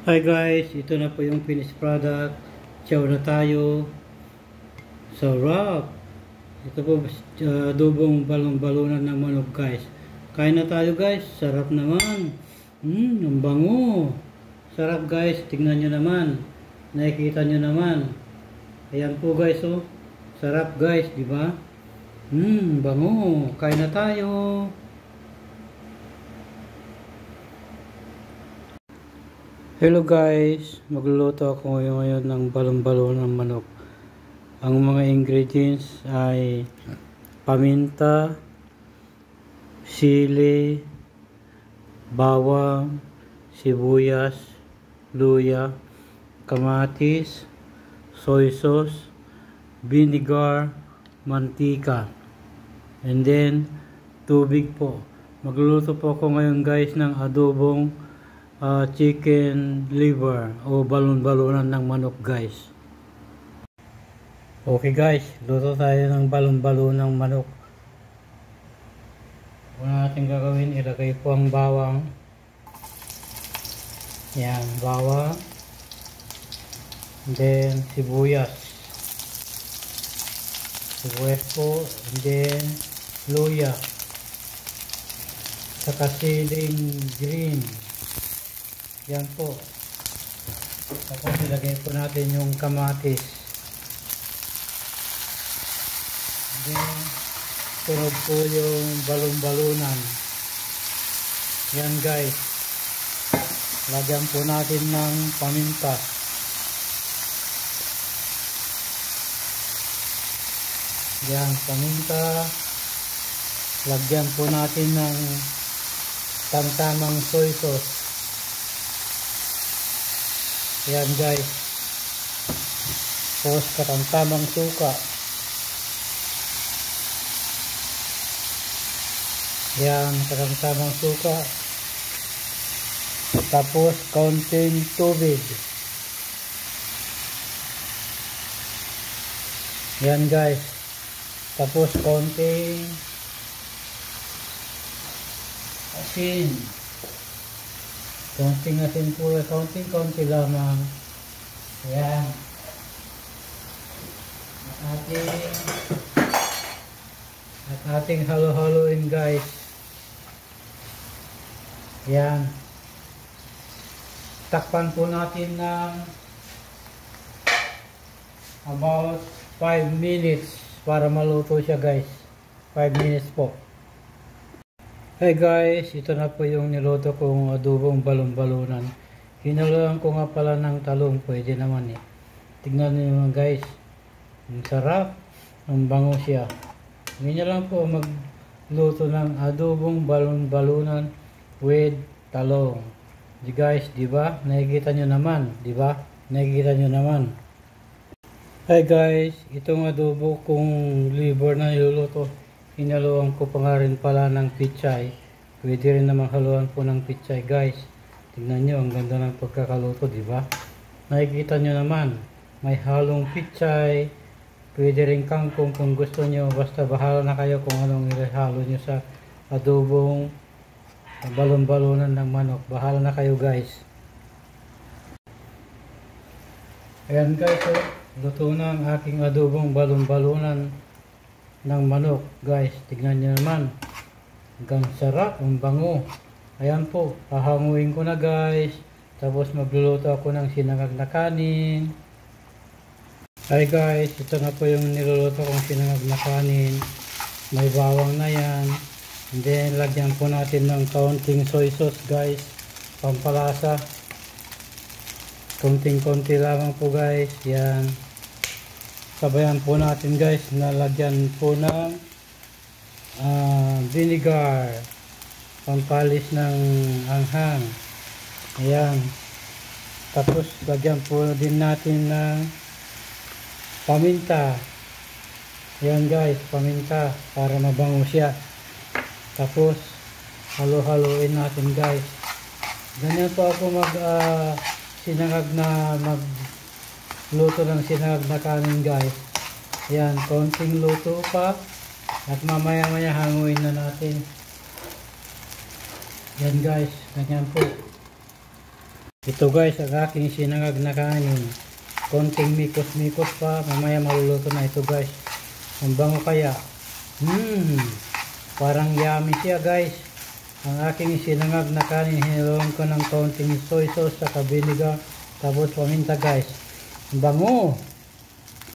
Hi guys, ito na po yung finished product. Chow na tayo. Sarap! Ito po adobong balon-balunan ng manok guys. Kain na tayo guys. Sarap naman. Ang bango. Sarap guys. Tingnan nyo naman. Nakikita nyo naman. Ayan po guys oh. Sarap guys, di ba? Bango. Kain na tayo. Hello guys, magluluto ako ngayon ng balon-balon ng manok. Ang mga ingredients ay paminta, sili, bawang, sibuyas, luya, kamatis, soy sauce, vinegar, mantika, and then tubig po. Magluluto po ako ngayon guys ng adobong chicken liver o balon-balonan ng manok guys. Okay guys, luto tayo ng balon-balon ng manok. Una natin gagawin, ilagay po ang bawang. Yan, bawang. And then sibuyas. Sibuyas po. And then luya. Saka siling green. Yan po. Tapos ilagay po natin yung kamatis. Then, sunod po yung balon-balunan. Yan guys. Lagyan po natin ng paminta. Yan, paminta. Lagyan po natin ng tamtamang soy sauce. Yan guys. Tapos katamtamang suka. Yan, katamtamang suka. Tapos kaunting tubig. Yan guys. Tapos kaunting asin. Kaunting asin po, kaunting lamang. Ayan. At ating halo-haloin guys. Ayan. Takpan po natin ng about 5 minutes para maluto siya guys. 5 minutes po. Hey guys, ito na po yung niluto kong adobong balon-balunan. Hinaluan ko nga pala ng talong, pwede naman eh. Tignan niyo naman guys. Ang sarap. Ang bango siya. Ganyan lang po magluto ng adobong balon-balunan with talong. Di guys, di ba? Nakikita nyo naman, di ba? Nakikita nyo naman. Hey guys, itong adobo kong liver na niluluto. Hinaluan ko pa nga rin pala ng pichay. Pwede rin naman haluan po ng pichay guys. Tingnan nyo, ang ganda ng pagkakaluto, di ba? Nakikita nyo naman, may halong pichay. Pwede rin kangkong kung gusto nyo. Basta bahala na kayo kung anong ilahalo nyo sa adobong balon-balonan ng manok. Bahala na kayo guys. Ayan guys, luto na ang aking adobong balon-balonan ng manok guys. Tignan nyo naman, hanggang sarap, ang bango. Ayan po, hahanguin ko na guys. Tapos magluluto ako ng sinangag na kanin. Hi guys, ito na po yung niluluto kong sinangag na kanin. May bawang na yan. And then lagyan po natin ng kaunting soy sauce guys, pampalasa. Konting-konti lamang po guys. Yan. Sabayan po natin guys, nalagyan po ng vinegar, pampalis ng anghang. Ayan. Tapos lagyan po din natin ng paminta. Ayan guys, paminta para mabango siya. Tapos halo-haloin natin guys. Ganyan po ako sinangag na luto ng sinangag na kanin guys. Ayan, konting luto pa at mamaya-maya hanguin na natin. Yan guys, ganyan po. Ito guys, ang aking sinangag na kanin. Konting mikos-mikos pa, mamaya maluluto na ito guys. Ang bango kaya. Parang yummy siya guys. Ang aking sinangag na kanin, hiniluan ko ng konting soy sauce sa vinegar, tapos paminta guys. Ang bango!